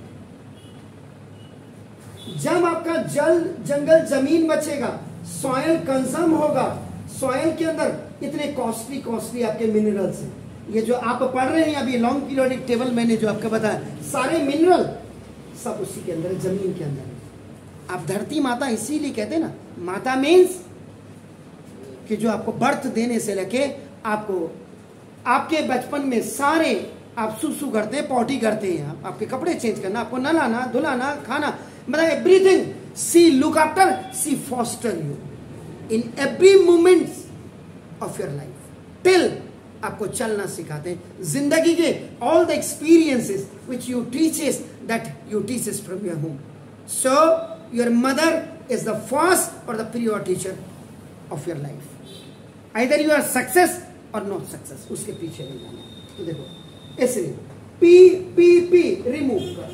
जब आपका जल जंगल जमीन बचेगा, सॉयल कंजर्व होगा। सॉयल के अंदर इतने कॉस्टली कॉस्टली आपके मिनरल्स हैं, ये जो आप पढ़ रहे हैं अभी लॉन्ग पीरियोडिक टेबल मैंने जो आपको बताया, सारे मिनरल सब उसी के अंदर, जमीन के अंदर। आप धरती माता इसीलिए कहते हैं ना, माता मीन्स कि जो आपको बर्थ देने से लेके आपको आपके बचपन में सारे आप सुसु करते हैं, पॉटी करते हैं, आप, आपके कपड़े चेंज करना, आपको नहलाना धुलाना खाना, मतलब everything, she look after, she foster you in every moment of your life till आपको चलना सिखाते हैं। जिंदगी के all the experiences which you teaches that you teaches from your home. So your mother is the first और the prior teacher of your life. Either you are success और not success, उसके पीछे नहीं जाना। तो देखो इसलिए पी पी पी रिमूव कर,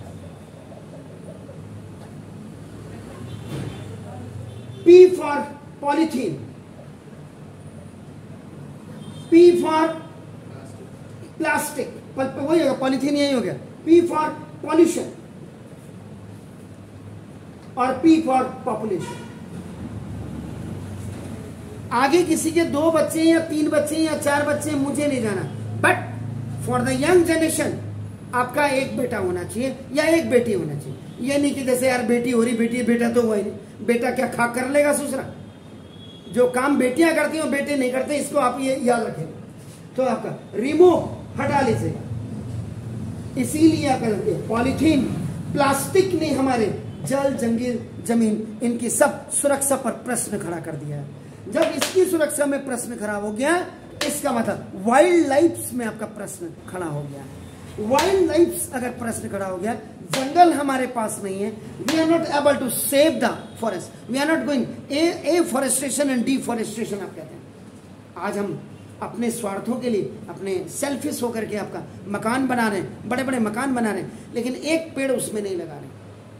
P for polythene, P for plastic, वही होगा, पॉलीथीन यही हो गया। पी फॉर पॉल्यूशन और पी फॉर पॉपुलेशन। आगे किसी के दो बच्चे या तीन बच्चे या चार बच्चे मुझे नहीं जाना, but for the young generation आपका एक बेटा होना चाहिए या एक बेटी होना चाहिए। ये नहीं कि जैसे यार बेटी हो रही, बेटी बेटा तो हुआ ही नहीं, बेटा क्या खा कर लेगा दूसरा। जो काम बेटियां करती हैं बेटे नहीं करते, इसको आप ये याद रखें। तो आपका रिमूव हटा लीजिएगा। इसीलिए आपका पॉलीथीन, प्लास्टिक ने हमारे जल जंगल जमीन इनकी सब सुरक्षा पर प्रश्न खड़ा कर दिया है। जब इसकी सुरक्षा में प्रश्न खड़ा हो गया, इसका मतलब वाइल्ड लाइफ में आपका प्रश्न खड़ा हो गया। वाइल्ड लाइफ अगर प्रश्न खड़ा हो गया, जंगल हमारे पास नहीं है, we are not able to save the forest, we are not going afforestation and deforestation आप कहते हैं। आज हम अपने स्वार्थों के लिए, अपने सेल्फिश होकर के आपका मकान बना रहे हैं, बड़े बड़े मकान बना रहे हैं, लेकिन एक पेड़ उसमें नहीं लगा रहे।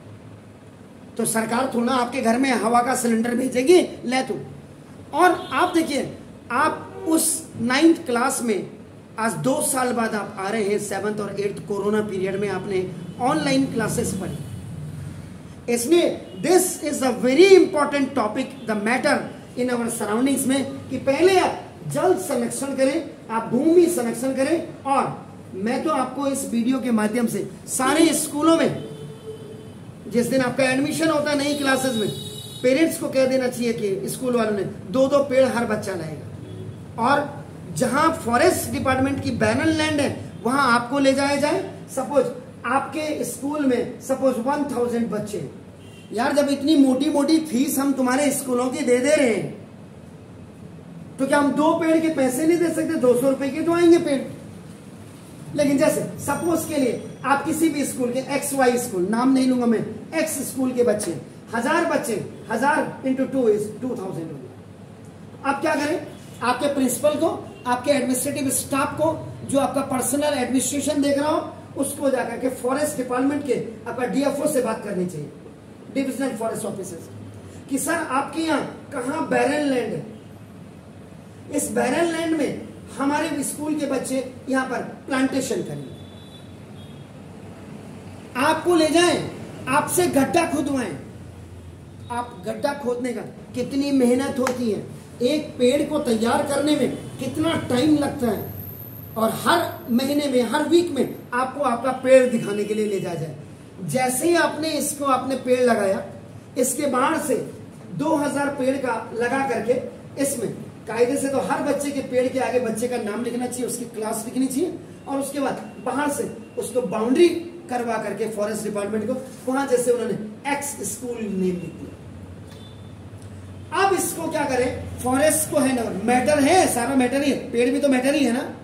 तो सरकार थोड़ा आपके घर में हवा का सिलेंडर भेजेगी, ले तू। और आप देखिए, आप उस नाइन्थ क्लास में आज दो साल बाद आप आ रहे हैं, सेवन्थ और एट्थ कोरोना पीरियड में आपने ऑनलाइन क्लासेस पढ़ी। इसलिए this is a very important topic, the matter in our surroundings में, कि पहले आप जल संरक्षण करें, आप भूमि संरक्षण करें। और मैं तो आपको इस वीडियो के माध्यम से सारे स्कूलों में जिस दिन आपका एडमिशन होता है नई क्लासेस में, पेरेंट्स को कह देना चाहिए कि स्कूल वालों ने दो दो पेड़ हर बच्चा लाएगा। और जहां फॉरेस्ट डिपार्टमेंट की बैनर लैंड है वहां आपको ले जाया जाए। सपोज आपके स्कूल में सपोज वन थाउजेंड बच्चे, यार जब इतनी मोटी मोटी फीस हम तुम्हारे स्कूलों की दे दे रहे हैं, तो क्या हम दो पेड़ के पैसे नहीं दे सकते? दो सौ रुपए के तो आएंगे पेड़। लेकिन जैसे सपोज के लिए आप किसी भी स्कूल के एक्स वाई स्कूल, नाम नहीं लूंगा मैं, एक्स स्कूल के बच्चे, हजार बच्चे, हजार into two is two thousand हो गया। आप क्या करें? आपके प्रिंसिपल को, आपके एडमिनिस्ट्रेटिव स्टाफ को, जो आपका पर्सनल एडमिनिस्ट्रेशन देख रहा हो, उसको जाकर के फॉरेस्ट डिपार्टमेंट के आपका डीएफओ से बात करनी चाहिए, डिविजनल फॉरेस्ट ऑफिसर, कि सर आपके यहाँ कहाँ बैरन लैंड है, इस बैरन लैंड में हमारे स्कूल के बच्चे यहाँ पर प्लांटेशन करेंगे। आपको ले जाएं, आपसे गड्ढा खुदवाएं। आप गड्ढा खोदने का कितनी मेहनत होती है, एक पेड़ को तैयार करने में कितना टाइम लगता है, और हर महीने में, हर वीक में आपको आपका पेड़ दिखाने के लिए ले जाया जाए। जैसे ही आपने इसको आपने पेड़ लगाया, इसके बाहर से दो हज़ार पेड़ का लगा करके इसमें कायदे से तो हर बच्चे के पेड़ के आगे बच्चे का नाम लिखना चाहिए, उसकी क्लास लिखनी चाहिए, और उसके बाद बाहर से उसको बाउंड्री करवा करके फॉरेस्ट डिपार्टमेंट को वहां जैसे उन्होंने एक्स स्कूल नेम लिख दिया। अब इसको क्या करें, फॉरेस्ट को हैंड ओवर, मैटर है, सारा मैटर ही है, पेड़ भी तो मैटर ही है ना,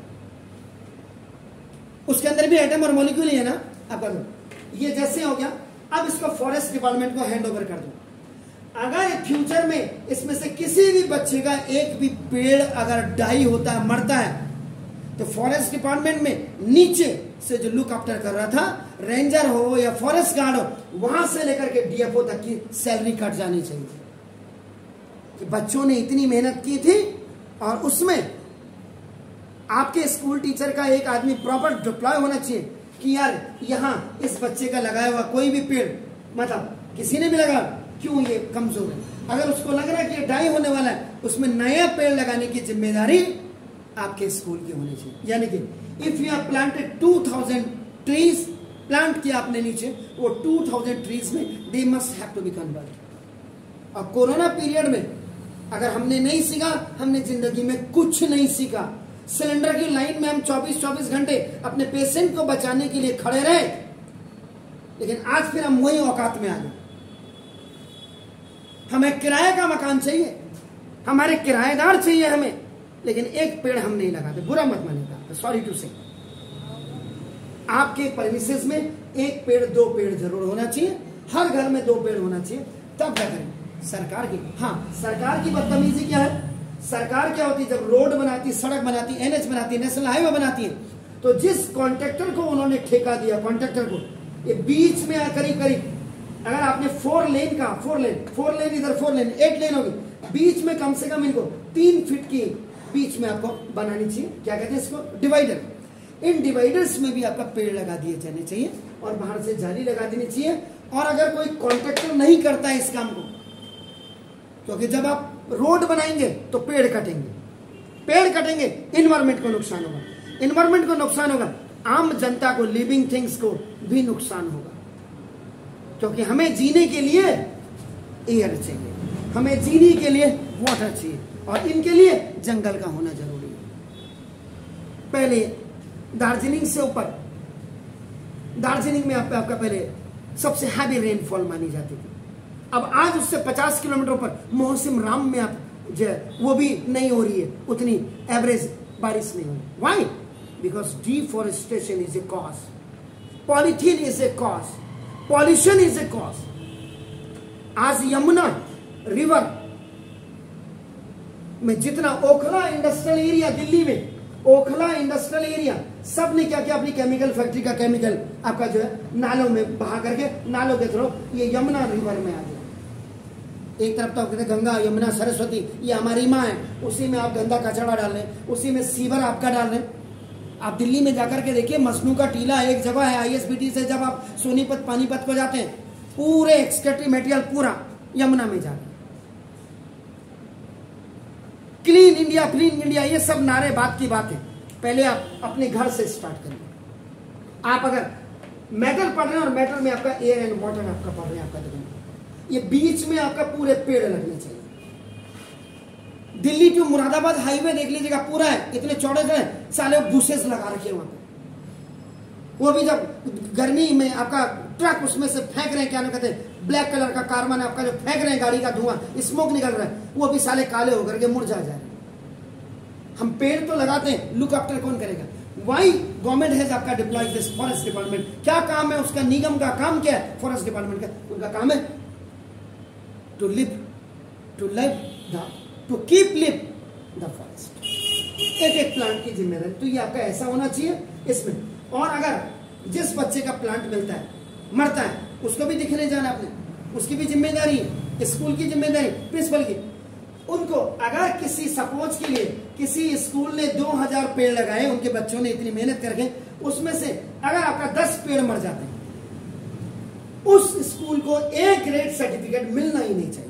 उसके अंदर भी एटम और मॉलिक्यूल ही है ना। अब कर दो, ये जैसे हो गया, अब इसको फॉरेस्ट डिपार्टमेंट को हैंड ओवर कर दो। अगर फ्यूचर में इसमें से किसी भी बच्चे का एक भी पेड़ अगर डाई होता है, मरता है, तो फॉरेस्ट डिपार्टमेंट में नीचे से जो लुक आफ्टर कर रहा था, रेंजर हो या फॉरेस्ट गार्ड हो, वहां से लेकर के डीएफओ तक की सैलरी कट जानी चाहिए कि बच्चों ने इतनी मेहनत की थी, और उसमें आपके स्कूल टीचर का एक आदमी प्रॉपर डिप्लॉय होना चाहिए कि यार यहां इस बच्चे का लगाया हुआ कोई भी पेड़, मतलब किसी ने भी लगा, क्यों ये कमजोर है, अगर उसको लग रहा है कि ये डाई होने वाला है, उसमें नया पेड़ लगाने की जिम्मेदारी आपके स्कूल की होनी चाहिए। यानी कि if you have planted two thousand trees, plant किया आपने नीचे, वो टू थाउजेंड ट्रीज में they must have to be converted. और कोरोना पीरियड में अगर हमने नहीं सीखा, हमने जिंदगी में कुछ नहीं सीखा। सिलेंडर की लाइन में हम चौबीस चौबीस घंटे अपने पेशेंट को बचाने के लिए खड़े रहे, लेकिन आज फिर हम वही औकात में आ गए। हमें किराए का मकान चाहिए, हमारे किराएदार चाहिए हमें, लेकिन एक पेड़ हम नहीं लगाते। बुरा मत मानिएगा, सॉरी टू से, आपके परमिसेस में एक पेड़ दो पेड़ जरूर होना चाहिए, हर घर में दो पेड़ होना चाहिए, तब क्या करें। सरकार की, हाँ सरकार की बदतमीजी क्या है, सरकार क्या होती है, जब रोड बनाती, सड़क बनाती, एनएच बनाती, नेशनल हाईवे बनाती है, तो जिस कॉन्ट्रैक्टर को उन्होंने ठेका दिया, कॉन्ट्रैक्टर को, ये बीच में करीब करीब अगर आपने फोर लेन का, फोर लेन फोर लेन इधर फोर लेन एट लेन होगी, बीच में कम से कम इनको तीन फीट की बीच में आपको बनानी चाहिए, क्या कहते हैं इसको, डिवाइडर। इन डिवाइडर्स में भी आपका पेड़ लगा दिए जाने चाहिए, और बाहर से जाली लगा देनी चाहिए। और अगर कोई कॉन्ट्रैक्टर नहीं करता है इस काम को, क्योंकि जब आप रोड बनाएंगे तो पेड़ कटेंगे, पेड़ कटेंगे, इन्वायरमेंट को नुकसान होगा, इन्वायरमेंट को नुकसान होगा, आम जनता को, लिविंग थिंग्स को भी नुकसान होगा, क्योंकि हमें जीने के लिए एयर चाहिए, हमें जीने के लिए वाटर चाहिए, और इनके लिए जंगल का होना जरूरी है। पहले दार्जिलिंग से ऊपर, दार्जिलिंग में आप, आपका पहले सबसे हैवी रेनफॉल मानी जाती थी, अब आज उससे पचास किलोमीटर ऊपर मौसम राम में आप जो वो भी नहीं हो रही है, उतनी एवरेज बारिश नहीं हो रही। Why? Because deforestation is a cause, polythene is a cause, pollution is a cause. आज यमुना रिवर में जितना ओखला इंडस्ट्रियल एरिया, दिल्ली में ओखला इंडस्ट्रियल एरिया, सब ने क्या किया, अपनी केमिकल फैक्ट्री का केमिकल आपका जो है नालों में बहा करके, नालों के थ्रू ये यमुना रिवर में आ गया। एक तरफ तो कहते गंगा, यमुना, सरस्वती, ये हमारी माँ है, उसी में आप गंदा कचरा डाल रहे हैं, उसी में सीवर आपका डाल रहे हैं। आप दिल्ली में जाकर के देखिए, मजनू का टीला एक जगह है, आईएसबीटी से जब आप सोनीपत पानीपत को जाते हैं, पूरे एक्सकैटरी मटेरियल पूरा यमुना में जाते हैं। क्लीन इंडिया, क्लीन इंडिया, ये सब नारे बात की बात है, पहले आप अपने घर से स्टार्ट करिए। आप अगर मैटर पढ़ रहे हैं, और मैटर में आपका एयर एंड वाटर आपका पढ़ रहे हैं, आपका देखिए ये बीच में आपका पूरे पेड़ लगने चाहिए। दिल्ली टू मुरादाबाद हाईवे देख लीजिएगा, पूरा है, इतने चौड़े चौड़े साले बुशेस लगा रखे वहां पे। वो भी जब गर्मी में आपका ट्रक उसमें से फेंक रहे हैं, क्या ना कहते हैं, ब्लैक कलर का कार्बन आपका जो फेंक रहे हैं, गाड़ी का धुआं, स्मोक निकल रहा है, वो भी साले काले होकर के मुरझा जा रहे हैं। हम पेड़ तो लगाते हैं, लुक आफ्टर कौन करेगा? वाई गवर्नमेंट हैज आपका डिप्लॉय दिस फॉरेस्ट डिपार्टमेंट। क्या काम है उसका? निगम का काम क्या है? फॉरेस्ट डिपार्टमेंट का उनका काम है to live to live the to keep live the forest. एक एक प्लांट की जिम्मेदारी, तो ये आपका ऐसा होना चाहिए इसमें। और अगर जिस बच्चे का प्लांट मिलता है, मरता है, उसको भी दिखने जाना आपने, उसकी भी जिम्मेदारी है, स्कूल की जिम्मेदारी, प्रिंसिपल की। उनको अगर किसी सपोज के लिए किसी स्कूल ने दो हजार पेड़ लगाए, उनके बच्चों ने इतनी मेहनत करके, उसमें से अगर आपका दस पेड़ मर जाते हैं, उस स्कूल को ए ग्रेड सर्टिफिकेट मिलना ही नहीं चाहिए।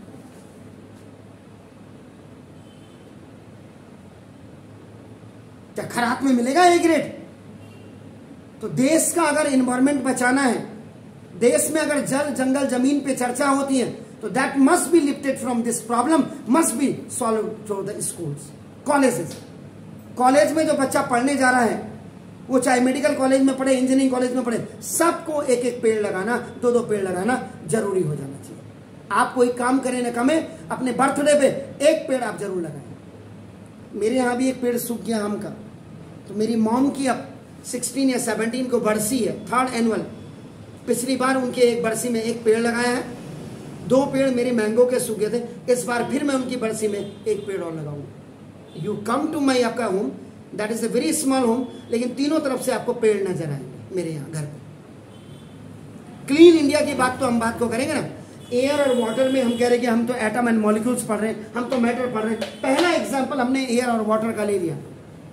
क्या खराब में मिलेगा ए ग्रेड? तो देश का अगर एनवायरमेंट बचाना है, देश में अगर जल जंगल जमीन पे चर्चा होती है, तो that must be lifted from this problem, must be solved through the schools, colleges. College में जो बच्चा पढ़ने जा रहा है, वो चाहे मेडिकल कॉलेज में पढ़े, इंजीनियरिंग कॉलेज में पढ़े, सबको एक एक पेड़ लगाना, दो दो पेड़ लगाना जरूरी हो जाना चाहिए। आप कोई काम करें न कमें, अपने बर्थडे पे एक पेड़ आप जरूर लगाएं। मेरे यहाँ भी एक पेड़ सूख गया आम का, तो मेरी मॉम की अब सिक्सटीन या सेवनटीन को बरसी है, थर्ड एनुअल। पिछली बार उनके एक बरसी में एक पेड़ लगाया है, दो पेड़ मेरे मैंगो के सूख गए थे। इस बार फिर मैं उनकी बरसी में एक पेड़ और लगाऊंगा। यू कम टू माई आपका home, that is a very small home, लेकिन तीनों तरफ से आपको पेड़ नजर आएंगे मेरे यहाँ घर पे। क्लीन इंडिया की बात तो हम बात को करेंगे ना। एयर और वाटर में हम कह रहे हैं कि हम तो एटम एंड मॉलिक्यूल्स पढ़ रहे हैं, हम तो मैटर पढ़ रहे हैं। पहला एग्जाम्पल हमने एयर और वाटर का ले लिया।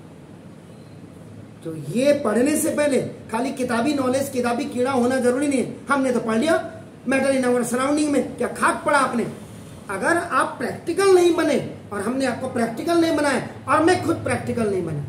तो ये पढ़ने से पहले खाली किताबी नॉलेज, किताबी कीड़ा होना जरूरी नहीं है। हमने तो पढ़ लिया मैटर इन आवर सराउंडिंग में, क्या खाक पढ़ा आपने। अगर आप प्रैक्टिकल नहीं बने, और हमने आपको प्रैक्टिकल नहीं बनाया, और मैं खुद प्रैक्टिकल नहीं बना,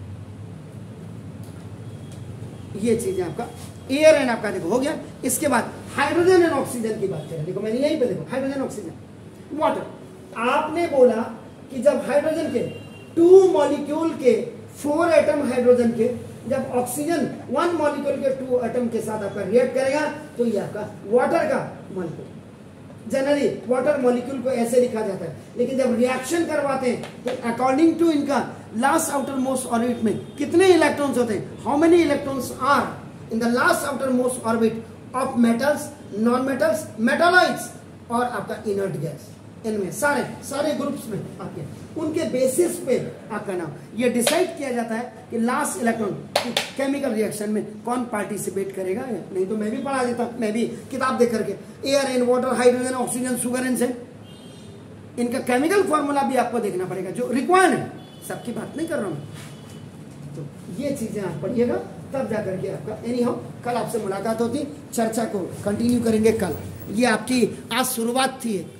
ये चीजें आपका एयर एंड आपका देखो हो गया। इसके बाद हाइड्रोजन एंड ऑक्सीजन की बात करें। देखो मैंने यहीं पे देखो हाइड्रोजन ऑक्सीजन वाटर। आपने बोला कि जब हाइड्रोजन के टू मॉलिक्यूल के फोर एटम हाइड्रोजन के, जब ऑक्सीजन वन मॉलिक्यूल के टू एटम के साथ आपका रिएक्ट करेगा, तो ये आपका वाटर का मॉलिक्यूल। जनरली वाटर मॉलिक्यूल को ऐसे लिखा जाता है, लेकिन जब रिएक्शन करवाते हैं तो अकॉर्डिंग टू इनका लास्ट आउटर मोस्ट ऑर्बिट में कितने इलेक्ट्रॉन्स होते हैं, how many electrons are in the last outer most orbit of metals, non metals, metalloids और आपका इनर्ट गैस, इनमें सारे सारे ग्रुप्स में आपके उनके बेसिस पे आपका नाम ये डिसाइड किया जाता है कि लास्ट इलेक्ट्रॉन केमिकल रिएक्शन में कौन पार्टिसिपेट करेगा। नहीं तो मैं भी पढ़ा देता, मैं भी किताब देख करके। Air and water, hydrogen, oxygen, sugar and sand, इनका केमिकल फॉर्मूला भी आपको देखना पड़ेगा जो रिक्वायर्ड है। सबकी बात नहीं कर रहा हूं। तो ये चीजें आप पढ़िएगा, तब जाकर के आपका एनी हाउ कल आपसे मुलाकात होती, चर्चा को कंटिन्यू करेंगे कल। ये आपकी आज शुरुआत थी।